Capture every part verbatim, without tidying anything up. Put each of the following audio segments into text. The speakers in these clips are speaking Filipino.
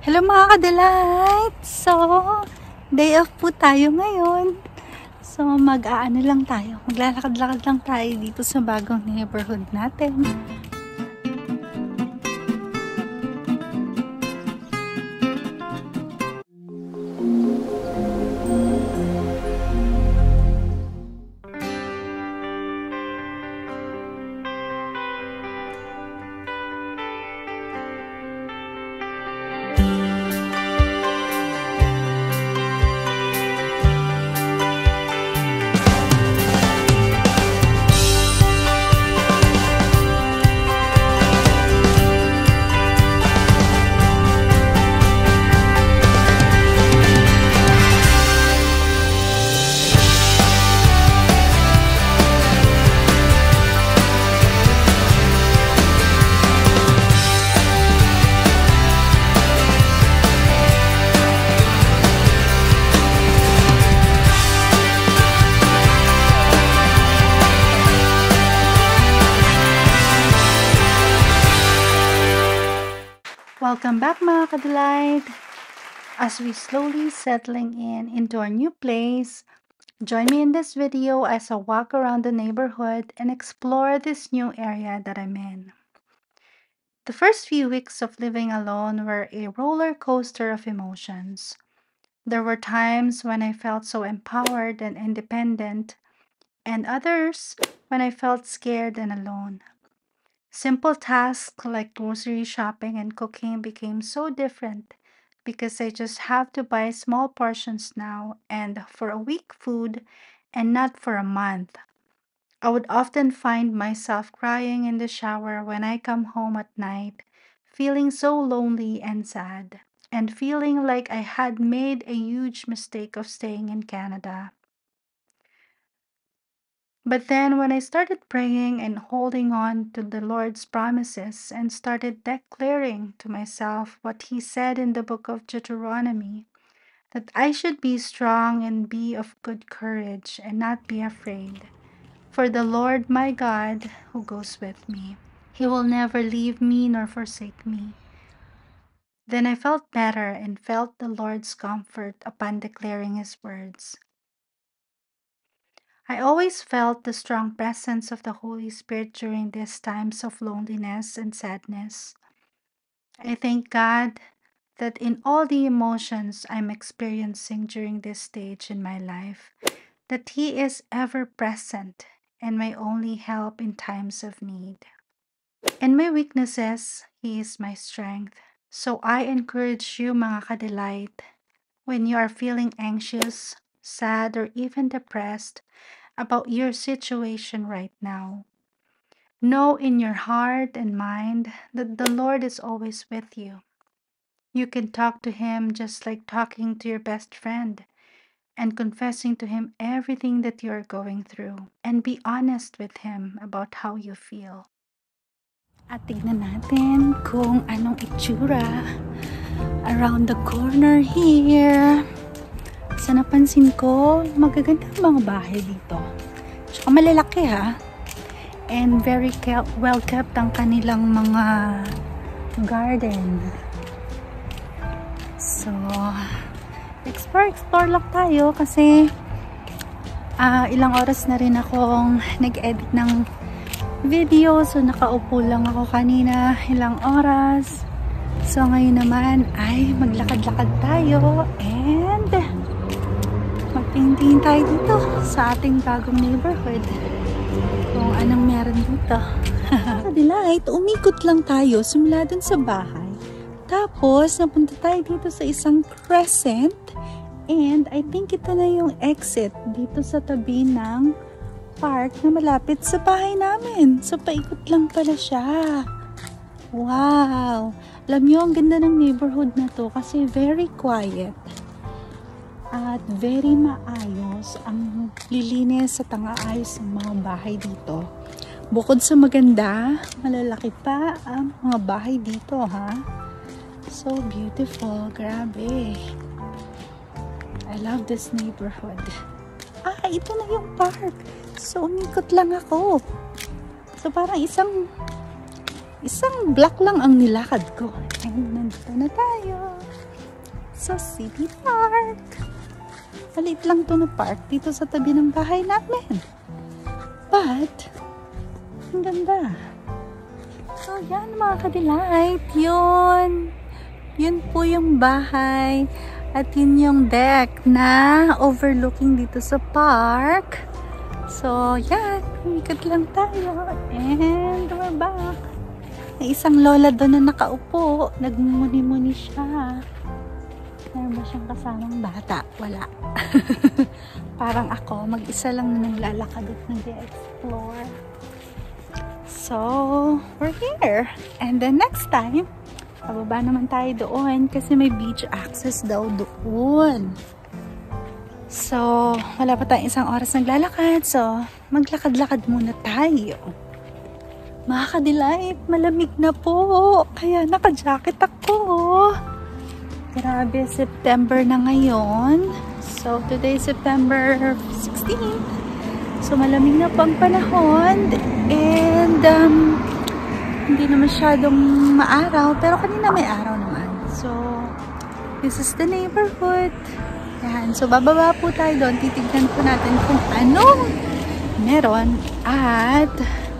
Hello mga ka-delight! So, day off po tayo ngayon. So, mag-aano lang tayo. Maglalakad-lakad lang tayo dito sa bagong neighborhood natin. Welcome back mga ka-delight! As we slowly settling in into our new place, join me in this video as I walk around the neighborhood and explore this new area that I'm in. The first few weeks of living alone were a roller coaster of emotions. There were times when I felt so empowered and independent, and others when I felt scared and alone. Simple tasks like grocery shopping and cooking became so different because I just have to buy small portions now and for a week food and not for a month. I would often find myself crying in the shower when I come home at night, feeling so lonely and sad, and feeling like I had made a huge mistake of staying in Canada. But then when I started praying and holding on to the Lord's promises and started declaring to myself what He said in the book of Deuteronomy, that I should be strong and be of good courage and not be afraid, for the Lord my God who goes with me, He will never leave me nor forsake me. Then I felt better and felt the Lord's comfort upon declaring His words. I always felt the strong presence of the Holy Spirit during these times of loneliness and sadness. I thank God that in all the emotions I'm experiencing during this stage in my life, that He is ever present and my only help in times of need. In my weaknesses, He is my strength. So I encourage you mga ka-delight, when you are feeling anxious, sad, or even depressed about your situation right now, know in your heart and mind that the Lord is always with you. You can talk to Him just like talking to your best friend and confessing to Him everything that you are going through, and be honest with Him about how you feel. At tignan natin kung anong itsura around the corner here. Sa napansin ko, magaganda ang mga bahay dito. Tsaka malalaki ha. And very well kept ang kanilang mga garden. So, explore, explore lang tayo kasi uh, ilang oras na rin akong nag-edit ng video. So, nakaupo lang ako kanina ilang oras. So, ngayon naman ay maglakad-lakad tayo and magtingin tayo dito sa ating bagong neighborhood kung anong meron dito. Delight, umikot lang tayo simula dun sa bahay, tapos napunta tayo dito sa isang crescent and I think ito na yung exit dito sa tabi ng park na malapit sa bahay namin. So paikot lang pala siya. Wow, alam nyo, ang ganda ng neighborhood na to kasi very quiet at very maayos. Ang lilinis at ang aayos ng mga bahay dito. Bukod sa maganda, malalaki pa ang mga bahay dito, ha? So beautiful, grabe. I love this neighborhood. Ah, ito na yung park. So umikot lang ako. So parang isang isang block lang ang nilakad ko. And nandito na tayo sa City Park. Maliit lang to na park dito sa tabi ng bahay namin. But, ang ganda. So, yan mga ka-delight. Yun. Yun po yung bahay. At yun yung deck na overlooking dito sa park. So, yan. Ikot lang tayo. And we're back. May isang lola doon na nakaupo. Nagmumuni-muni siya. Meron ba siyang kasamang bata? Wala. Parang ako, mag-isa lang na naglalakad at nag-explore. So, we're here. And then next time, pababa naman tayo doon kasi may beach access daw doon. So, wala pa tayong isang oras naglalakad. So, maglakad-lakad muna tayo. Mga ka-delight, malamig na po. Kaya naka-jacket ako. Grabe, September na ngayon. So, today is September sixteenth. So, malamig na po ang panahon. And, um, hindi na masyadong maaraw. Pero kanina may araw naman. So, this is the neighborhood. Yan. So, bababa po tayo doon. Titignan po natin kung anong meron. At,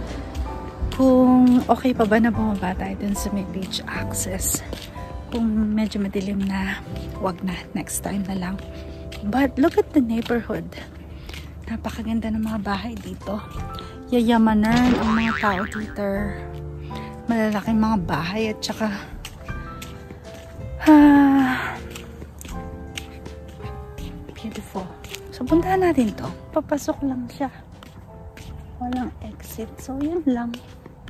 kung okay pa ba na bumaba tayo dun sa may beach access. Kung medyo madilim na, wag na. Next time na lang. But look at the neighborhood. Napakaganda ng mga bahay dito. Yayamanan ang mga tao dito. Malalaking mga bahay at saka ah, beautiful. So puntahan natin to. Papasok lang siya. Walang exit. So yan lang.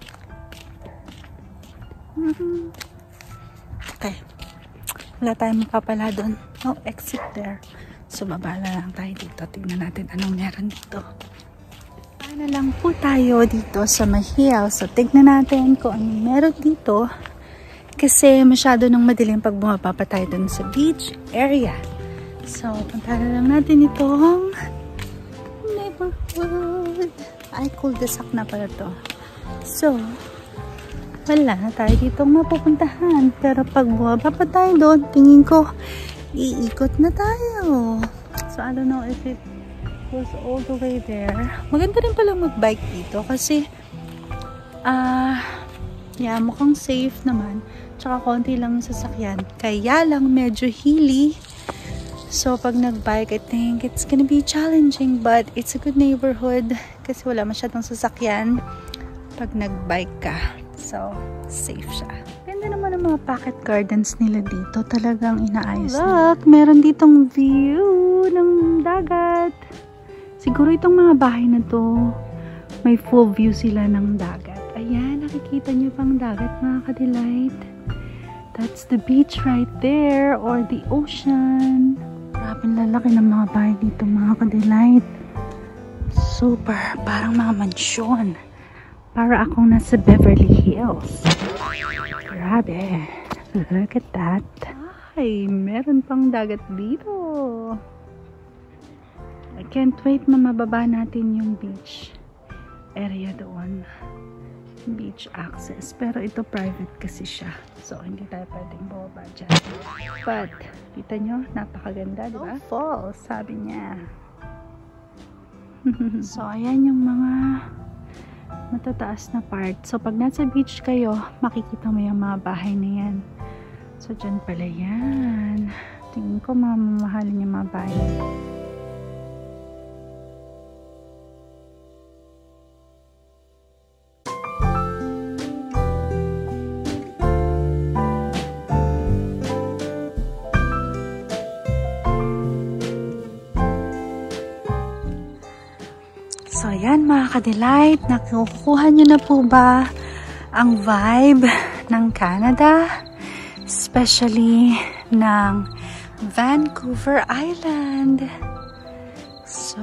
Mm-hmm. Okay. Wala tayong mapapala doon. No exit there. So, babala lang tayo dito. Tingnan natin anong meron dito. Paano lang po tayo dito sa Mahil. So, tingnan natin kung anong meron dito. Kasi masyado nang madilim pag bumaba pa tayo doon sa beach area. So, punta na lang natin itong neighborhood. Ay, cul-de-sac na pala to. So, wala na tayo ditong mapupuntahan. Pero pag bumaba pa tayo doon, tingin ko, iikot na tayo. So, I don't know if it goes all the way there. Maganda rin pala mag-bike dito kasi, ah, uh, yeah, mukhang safe naman. Tsaka konti lang sasakyan. Kaya lang medyo hilly. So, pag nag-bike, I think it's gonna be challenging. But, it's a good neighborhood kasi wala masyadong sasakyan pag nag-bike ka. So, safe siya. Ganda naman ang mga pocket gardens nila dito. Talagang inaayos nila. Look, meron ditong view ng dagat. Siguro itong mga bahay na to, may full view sila ng dagat. Ayan, nakikita nyo pang dagat mga ka-delight. That's the beach right there or the ocean. Grabe lalaki ng mga bahay dito mga ka-delight. Super, parang mga mansyon. Para akong nasa Beverly Hills. Grabe. Look at that. Ay, meron pang dagat dito. I can't wait na mababa natin yung beach area doon. Beach access. Pero ito private kasi siya. So, hindi tayo pwedeng bababa dyan. But, kita nyo, napakaganda, di ba? Falls, sabi niya. So, ayan yung mga matataas na part. So, pag nasa beach kayo, makikita mo yung mga bahay na yan. So, dyan pala yan. Tingin ko mamahalin yung mga bahay. So, ayan mga ka-delight. Nakukuha nyo na po ba ang vibe ng Canada? Especially ng Vancouver Island. So,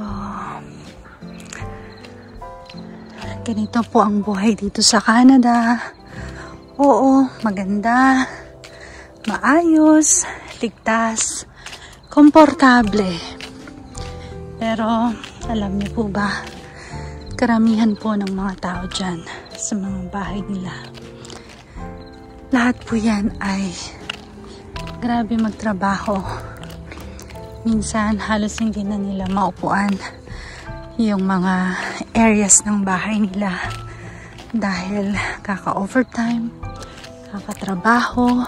ganito po ang buhay dito sa Canada. Oo, maganda, maayos, ligtas, komportable. Pero, alam niyo po ba, karamihan po ng mga tao dyan sa mga bahay nila, Lahat po yan ay grabe magtrabaho. Minsan halos hindi na nila maupuan yung mga areas ng bahay nila dahil kaka-overtime, kakatrabaho.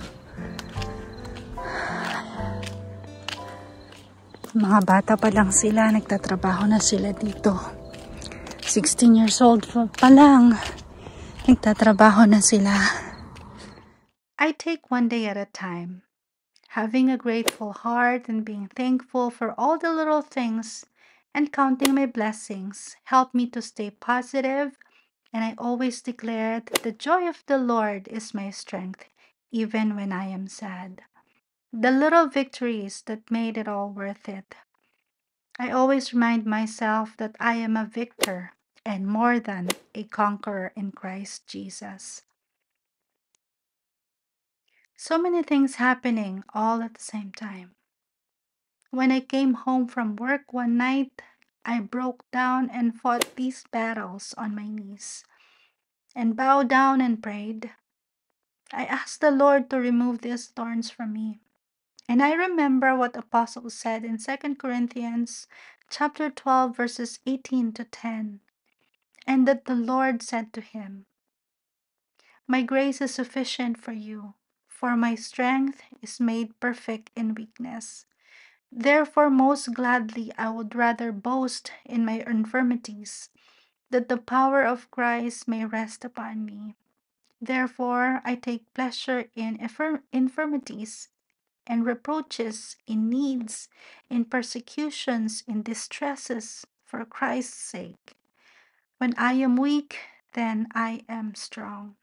Mga bata pa lang sila, nagtatrabaho na sila dito. sixteen years old pa lang, nagtatrabaho na sila. I take one day at a time. Having a grateful heart and being thankful for all the little things and counting my blessings help me to stay positive, and I always declare that the joy of the Lord is my strength, even when I am sad. The little victories that made it all worth it. I always remind myself that I am a victor and more than a conqueror in Christ Jesus. So many things happening all at the same time. When I came home from work one night, I broke down and fought these battles on my knees and bowed down and prayed. I asked the Lord to remove these thorns from me. And I remember what Apostle said in Second Corinthians chapter twelve verses eighteen to ten. And that the Lord said to him, "My grace is sufficient for you, for my strength is made perfect in weakness. Therefore most gladly I would rather boast in my infirmities, that the power of Christ may rest upon me. Therefore I take pleasure in infir- infirmities and reproaches, in needs, in persecutions, in distresses, for Christ's sake. When I am weak, then I am strong."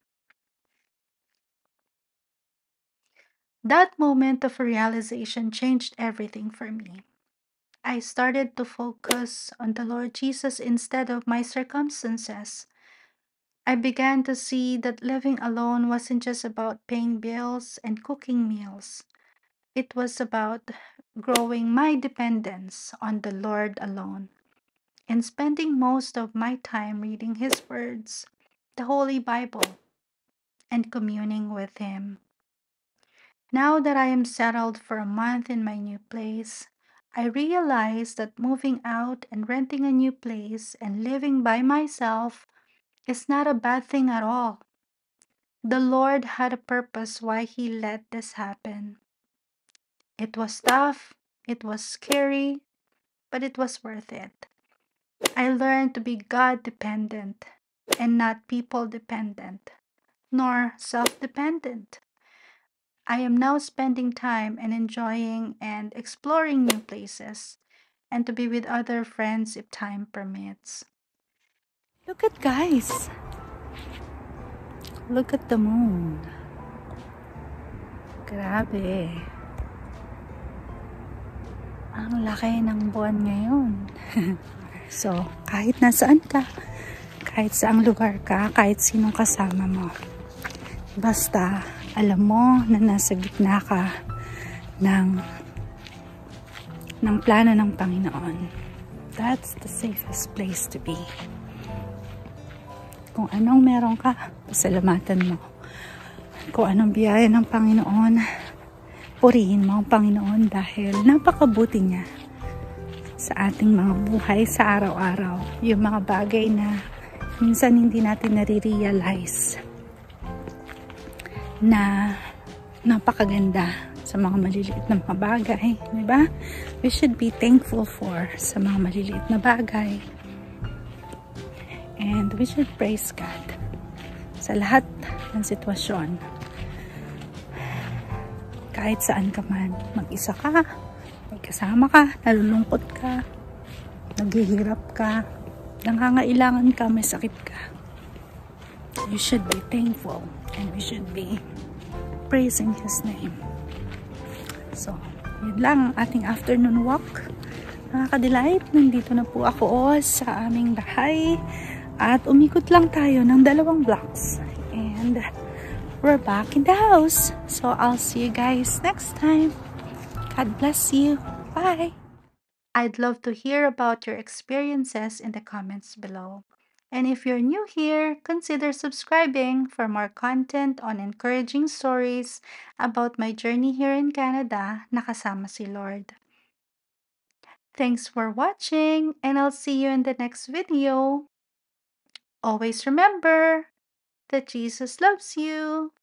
That moment of realization changed everything for me. I started to focus on the Lord Jesus instead of my circumstances. I began to see that living alone wasn't just about paying bills and cooking meals. It was about growing my dependence on the Lord alone and spending most of my time reading His words, the Holy Bible, and communing with Him. Now that I am settled for a month in my new place, I realize that moving out and renting a new place and living by myself is not a bad thing at all. The Lord had a purpose why He let this happen. It was tough, it was scary, but it was worth it. I learned to be God dependent and not people dependent, nor self dependent. I am now spending time and enjoying and exploring new places and to be with other friends if time permits. Look at guys. Look at the moon. Grabe. Ang laki ng buwan ngayon. So, kahit nasaan ka, kahit saang lugar ka, kahit sinong kasama mo, basta alam mo na nasa gitna ka ng ng plano ng Panginoon. That's the safest place to be. Kung anong meron ka, pasalamatan mo. Kung anong biyaya ng Panginoon, purihin mo ang Panginoon dahil napakabuti niya sa ating mga buhay sa araw-araw. Yung mga bagay na minsan hindi natin nare-realize na napakaganda sa mga maliliit na mga bagay, di ba? We should be thankful for sa mga maliliit na bagay. And we should praise God sa lahat ng sitwasyon. Kahit saan ka man, mag-isa ka, may kasama ka, nalulungkot ka, naghihirap ka, nangangailangan ka, may sakit ka. You should be thankful and we should be praising His name. So, yun lang ang ating afternoon walk. Mga ka-delight, nandito na po ako sa aming bahay at umikot lang tayo ng dalawang blocks and we're back in the house. So, I'll see you guys next time. God bless you. Bye! I'd love to hear about your experiences in the comments below. And if you're new here, consider subscribing for more content on encouraging stories about my journey here in Canada na kasama si Lord. Thanks for watching, and I'll see you in the next video. Always remember that Jesus loves you.